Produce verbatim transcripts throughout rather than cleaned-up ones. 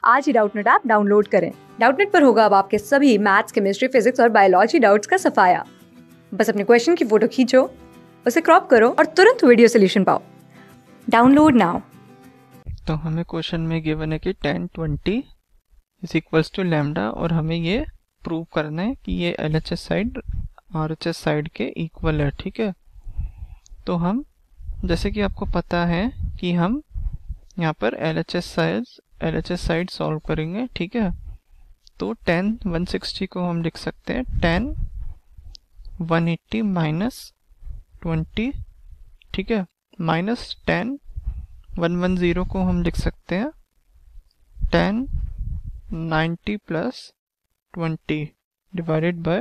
आज ही Doubtnut app download करें। डाउटनेट पर होगा अब आपके सभी मैथ्स, केमिस्ट्री, फिजिक्स और बायोलॉजी डाउट्स का सफाया। बस अपने क्वेश्चन की फोटो खींचो, उसे क्रॉप करो और तुरंत वीडियो सोल्यूशन पाओ। Download now. तो हमें क्वेश्चन में गिवन है कि tan twenty is equals to lambda और हमें ये प्रूव करना है कि ये L H S side R H S side के इक्वल है। ठीक है, तो हम जैसे कि आपको पता है कि हम यहाँ पर L H S side L H S side solve करेंगे। ठीक है, तो टेन वन सिक्सटी को हम लिख सकते हैं tan one eighty minus twenty. ठीक है, minus tan one one zero को हम लिख सकते हैं tan ninety plus twenty divided by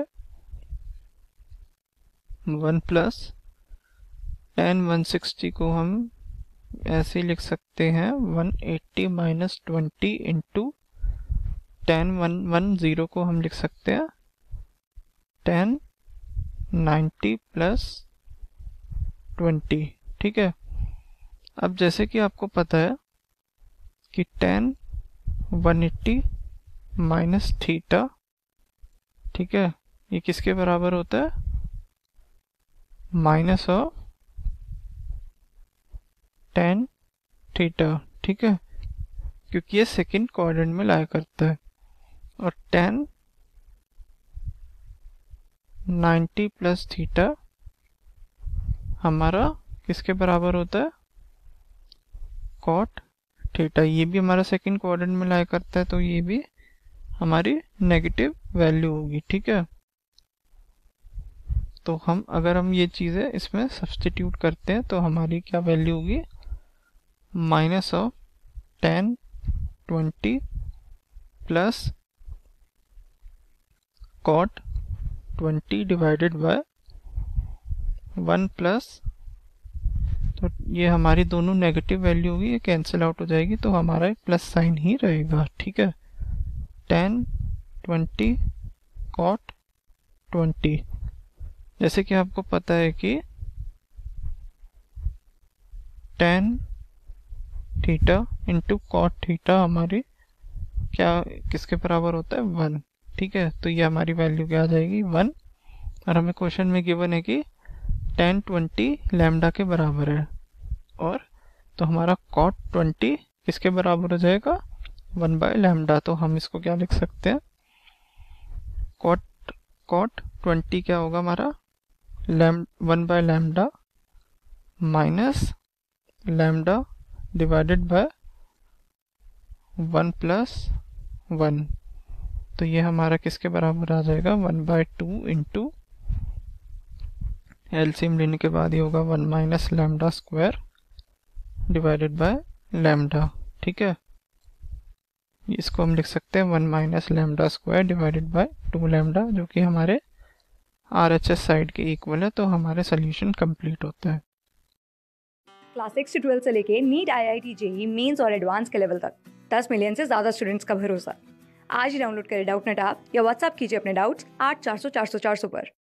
one plus tan one sixty को हम ऐसे लिख सकते हैं one eighty minus twenty into tan one one zero को हम लिख सकते हैं टेन नाइन्टी प्लस ट्वेंटी। ठीक है, अब जैसे कि आपको पता है कि tan one eighty minus theta, ठीक है, ये किसके बराबर होता है? Minus of tan theta. ठीक है, क्योंकि ये सेकंड क्वाड्रेंट में लाया करता है। और टेन नाइन्टी प्लस थीटा हमारा किसके बराबर होता है? Cot theta. ये भी हमारा सेकंड क्वाड्रेंट में लाया करता है, तो ये भी हमारी नेगेटिव वैल्यू होगी। ठीक है, तो हम अगर हम ये चीज़ें इसमें सब्स्टिट्यूट करते हैं तो हमारी क्या वैल्यू होगी? Minus of tan twenty plus cot twenty divided by one plus, तो ये हमारी दोनों नेगेटिव वैल्यू होगी, ये कैंसिल आउट हो जाएगी, तो हमारा प्लस साइन ही रहेगा। ठीक है, टेन ट्वेंटी कॉट ट्वेंटी। जैसे कि आपको पता है कि tan theta into cot theta हमारी क्या किसके बराबर होता है? वन। ठीक है, तो ये हमारी वैल्यू क्या आ जाएगी? वन। और हमें क्वेश्चन में गिवन है कि टेन ट्वेंटी लैम्डा के बराबर है, और तो हमारा कॉट ट्वेंटी किसके बराबर हो जाएगा? One by lambda. तो हम इसको क्या लिख सकते हैं? कॉट कॉट ट्वेंटी क्या होगा हमारा? लैम one by lambda minus lambda divided by one plus one. तो ये हमारा किसके बराबर आ जाएगा? One by two into LCM लेने के बाद ये होगा one minus lambda square divided by lambda. ठीक है, इसको हम लिख सकते हैं one minus lambda square divided by two lambda, जो कि हमारे आर एच एस साइड के इक्वल है। तो हमारे सोल्यूशन कंप्लीट होता है। क्लास सिक्स से ट्वेल्थ से लेके NEET, I I T, JEE Mains और एडवांस के लेवल तक दस मिलियन से ज्यादा स्टूडेंट्स का भरोसा। आज ही डाउनलोड करें डाउटनेट ऐप या व्हाट्सएप कीजिए अपने डाउट्स आठ चार सौ चार सौ चार सौ पर।